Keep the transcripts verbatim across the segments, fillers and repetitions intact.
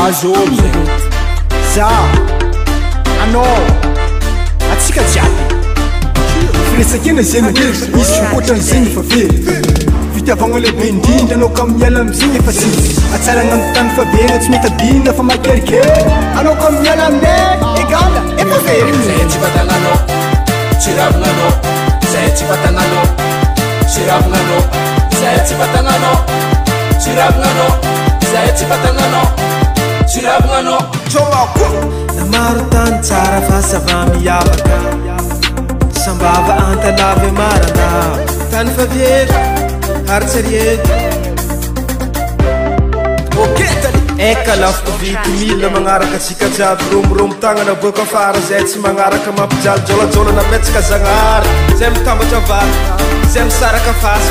Azove za anao atsika jiaby firesakena zegny misy ohatran'zegny fa very fitiavagna lehibe indrindra anao ka miala amizegny efa tsy atsaragna amy tany fa bena tsy mitabina fa makerikery anao ka miala aminay egala efa very zay tsy fatagnanao tsy ravignanao zay tsy fatagnanao tsy ravignanao zay tsy fatagnanao tsy ravignanao zay tsy fatagnanao tsy ravignanao jomako namaro tany tsara fa sava miavaka sambava antalave marana tany fa very ary tsariety oketany eka lafoko vity mila magnaraka atsika jiaby romiromo tagnana boaka afara zay tsy magnaraka mampijalojalajola napetsaka zagnahary zay mitambatra vary zay misaraka fasa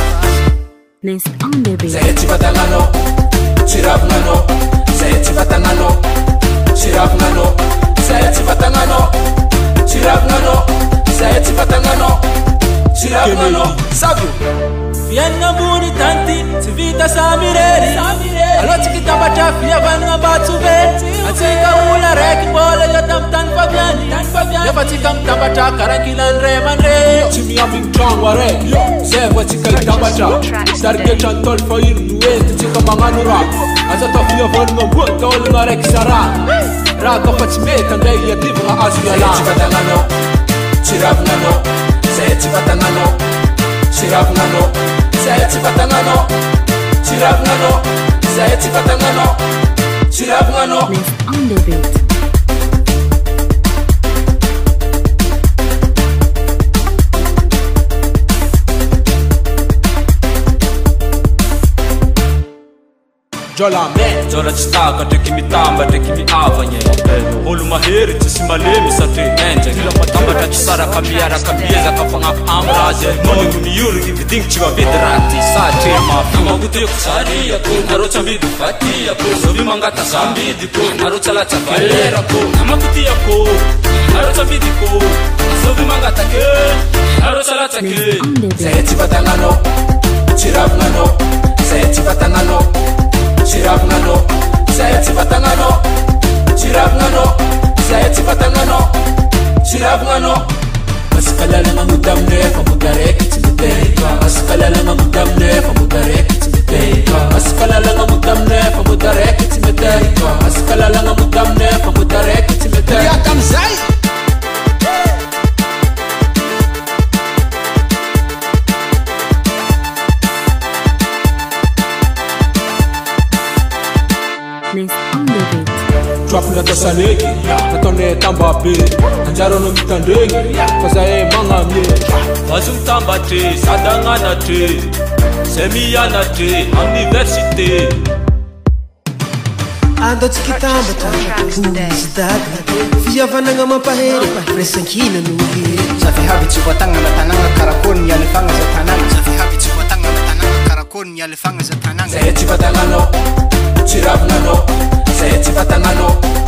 zay tsy fatagnanao tsy ravignanao zay tsy fatagnanao tsy ravignanao zay tsy fatagnanao tsy ravignanao zay tsy fatagnanao tsy ravignanao savio fiainana ambony tanty tsy vita samirery aloha tsy kitambatra fihavanana mbatsove atsika ola raiky mbola eo tamy tany faviany efa tsika mitambatra karankilan'ny ray amandre tsy miambigny tragno araiky zay vo atsika hitambatra sariketra ny tôly fa ino noety tsika magnano raha aza atao fihavanana amboa taolagna raiky zara raha ka fa tsy mety andray iadivagna azo iala tsy fatagnanao tsy ravignanao zay tsy fatagnanao tsy ravignanao zay tsy fatagnanao tsy ravignanao zay tsy fatagnanao tsy ravignanao jola me jola tsy taka ndraiky mitamba ndraiky miavagna olo mahery tsisy malemy satria enjagny matambatra tsy saraka miaraka miezaka fagnafo amy raha zay monigny miorigny vidigny tsy mavidy raha ty satria mafamagoteko sariako nareo tsy amidy fatiako zovy mangata zambidiko nareo tsy alatsa valerako namakotiako nareo tsy amidiko zovy mangatake nareo tsy alatsake zay tsy fatagnanao tsy ravignanao zay tsy fatagnanao tsy ravignanao zay tsy fatagnanao tsy ravignanao zay tsy fatagnanao tsy ravignanao masikalalagna mody aminay fa mody araiky tsy miteka masikalalagna mody aminay fa mody araiky tsy miteka masikalalagna mody aminay fa mody araiky tsy miteka masikalalagna mody aminay fa mody araiky tsy miteka iaka amizay Trapina tasaleky nataonay tambabe anjaranao mitandregny fa zahay magnamie azo mitambatre sady agnanatre zay mianatre amiversité andao tsy kitambatra izy dady fihavanagna mampahery resankina nohe Zafi habi tsy voatagnana tanagna karakôry ny alefagna za tanagna Zafi habi tsy voatagnana tanagna karakôry ny alefagna za tanagna zay tsy fatagnanao tsy ravignanao zay tsy fatagnanao